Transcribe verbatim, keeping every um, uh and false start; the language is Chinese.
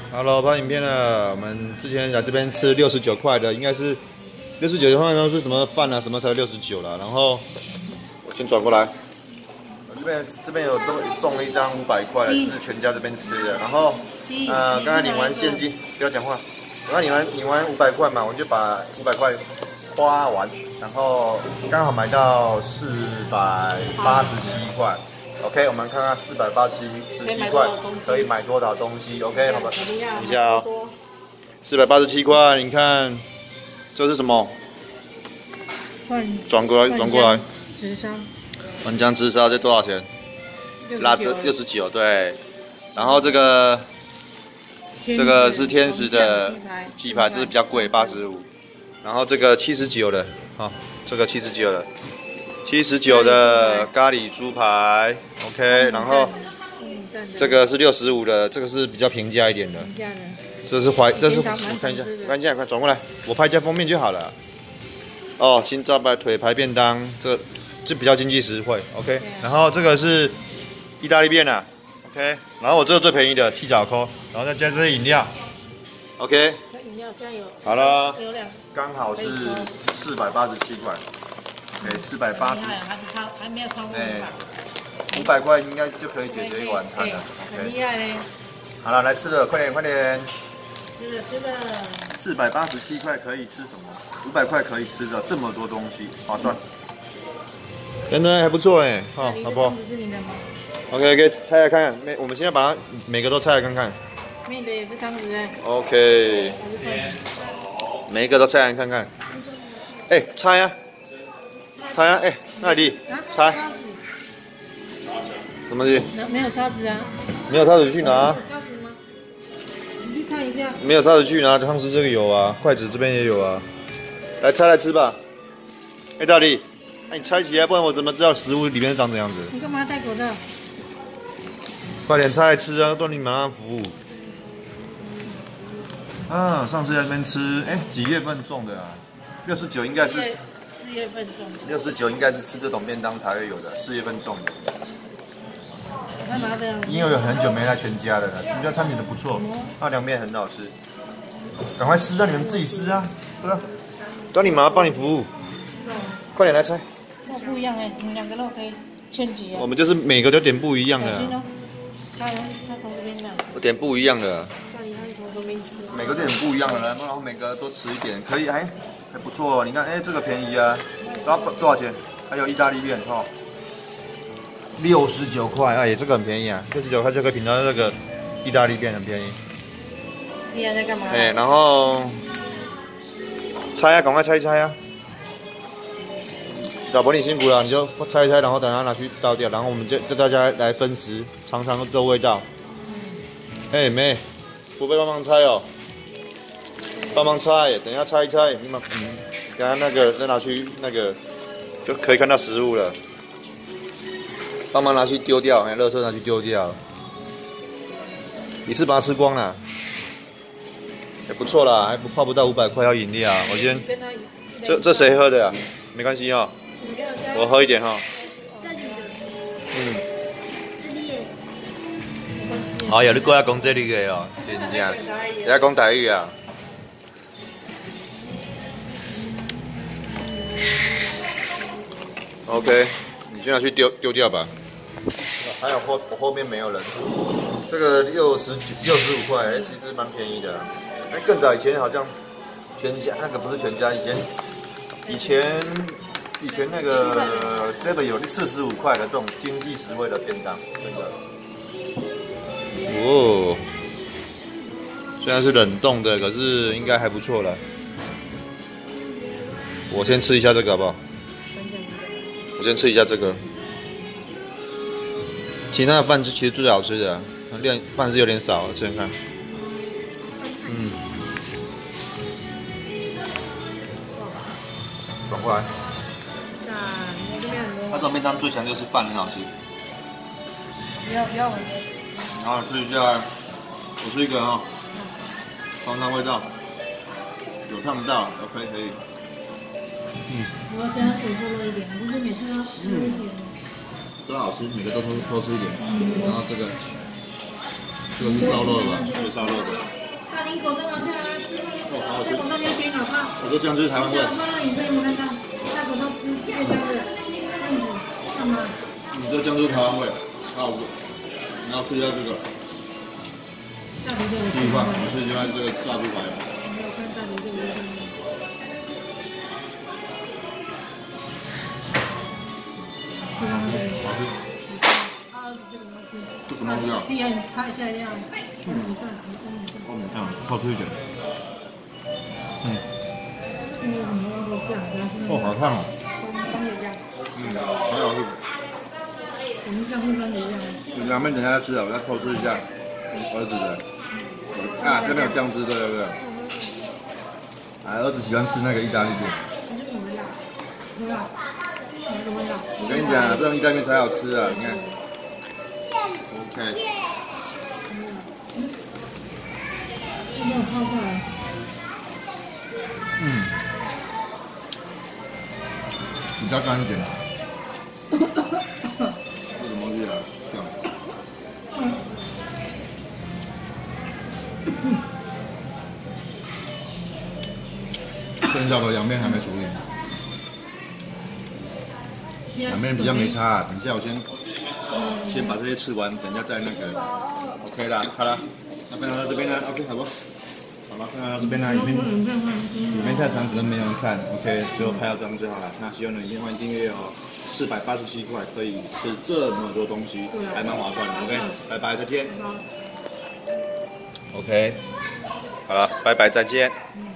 Hello，拍影片了。我们之前在这边吃六十九块的，应该是六十九的话都是什么饭啊，什么才六十九了。然后我先转过来，我这边这边有中中了一张五百块的，是全家这边吃的。然后呃，刚才领完现金，不要讲话。刚才领完领完五百块嘛，我就把五百块花完，然后刚好买到四百八十七块。OK， 我们看看四百八十七块可以买多少东西。OK， 好吧，等一下哦。四百八十七块，你看这是什么？转过来，转过来。 直烧。 万江直烧这多少钱？辣子六十九，对。然后这个这个是天使的鸡排，这是比较贵，八十五。然后这个七十九的，啊，这个七十九的。七十九的咖喱猪排 ，OK， 然后这个是六十五的，这个是比较平价一点的。这是怀，这是我看一下，看一下，快转过来，我拍一下封面就好了。哦，新招牌腿排便当，这这比较经济实惠 ，OK。然后这个是意大利面啊 ，OK。然后我这个最便宜的七角扣，然后再加这些饮料 ，OK。 饮料加油。 好了，刚好是四百八十七块。对，四百八十， 还超还没有超过五百， 五百块应该就可以解决一晚餐了。 很厉害嘞！ 好了，来吃了，快点快点！ 吃了吃了。 四百八十七块可以吃什么？五百块可以吃的这么多东西，划算。真的还不错哎，好，好不好 ？OK OK， 拆来看看，每我们现在把它每个都拆来看看。 面的也是这样子哎。 OK， 每一个都拆来看看。哎，拆啊！拆啊！哎，那里拆？什么东西？ 没有叉子啊。 没有叉子去拿。 有叉子吗？你去看一下。 没有叉子去拿，汤匙这个有啊，筷子这边也有啊。来拆来吃吧。哎，大力，那你拆起来，不然我怎么知道食物里面长怎样子？ 你干嘛戴口罩？ 快点拆来吃啊，都你马上服务。啊，上次在那边吃，哎，几月份种的啊？六十九应该是。 四月份种的， 六十九应该是吃这种便当才会有的，四月份种的。 他拿的， 因为有很久没来全家了，全家产品都不错，那凉面很好吃。赶快撕啊，你们自己撕啊，对吧？等你妈妈帮你服务，快点来拆。 肉不一样哎，你们两个肉可以千几啊。 我们就是每个都点不一样的。 他他从这边拿。 我点不一样的。 那你看从这边吃。每个点不一样的，然后每个都吃一点，可以哎。还不错哦，你看，哎，这个便宜啊，多多少钱？还有意大利面哈，六十九块，哎，这个很便宜啊，六十九块就可以品到这个意大利面，很便宜。 你还在干嘛？ 哎，然后拆啊，赶快拆一拆啊！老婆你辛苦了，你就拆一拆，然后等它拿去倒掉，然后我们就就大家来分食，尝尝这味道。哎，妹，不会帮忙拆哦。帮忙拆，等一下拆一拆，你们嗯，等下那个再拿去那个就可以看到食物了。帮忙拿去丢掉，哎，垃圾拿去丢掉。一次把它吃光了，也不错啦，还不花不到五百块要饮料。我先，这这谁喝的呀？没关系哈，我喝一点哈。嗯。哦，有你过来讲这里个哦，真正，人家讲台语啊。OK， 你先拿去丢丢掉吧。还有后我后面没有人。这个六十九六十五块，哎，其实蛮便宜的。哎，更早以前好像全家那个不是全家，以前以前以前那个 seven 有四十五块的这种经济实惠的便当，真的。哦，虽然是冷冻的，可是应该还不错了。我先吃一下这个好不好？我先吃一下这个，其他的饭是其实最好吃的、啊，量饭是有点少，这样看，嗯，转过来。它这种便当最强就是饭很好吃。 不要不要闻。 然后吃一下，我吃一个哈，尝尝味道，有烫到 ，OK 可以。嗯， 我要加水多一点，不是每次都吃一点。 都好吃，每个都偷偷吃一点。然后这个，这个是烧肉的吧？是烧肉的。 我这种大家选好不好？ 我说这样就是台湾味。 放到影片有没有看到？大家都吃变这样子，这样子，看吗？ 你这酱就是台湾味，啊我，然后吃一下这个。 大鱼这个。 第一块，我最喜欢这个炸猪排。 没有看大鱼这个。好吃。啊，这个好吃。 这什么东西啊？ 厉害，擦一下料。嗯。 欧米酱，好吃一点。嗯。哦，好烫哦。 番茄酱。 嗯，很好吃。 我们酱是番茄酱。 你两边等一下吃啊，我要偷吃一下儿子的。啊，下面有酱汁，对对对。啊，儿子喜欢吃那个意大利面。 这什么味道？味道？什么味道？ 我跟你讲啊，这种意大利面才好吃啊！你看。OK。 没有泡过来。 嗯。比较干一点。这什么东西啊？这样。剩下的凉面还没处理，凉面比较没差。等一下我先先把这些吃完，等一下再那个 OK 啦，好了，那分享到这边呢 ，OK 好不？好了，分享到这边呢，影片影片太长可能没有人看 ，OK， 最后拍到这样就好了。那喜欢的影片欢迎订阅哦，四百八十七块可以吃这么多东西，还蛮划算的 ，OK， 拜拜，再见。OK， 好了，拜拜，再见。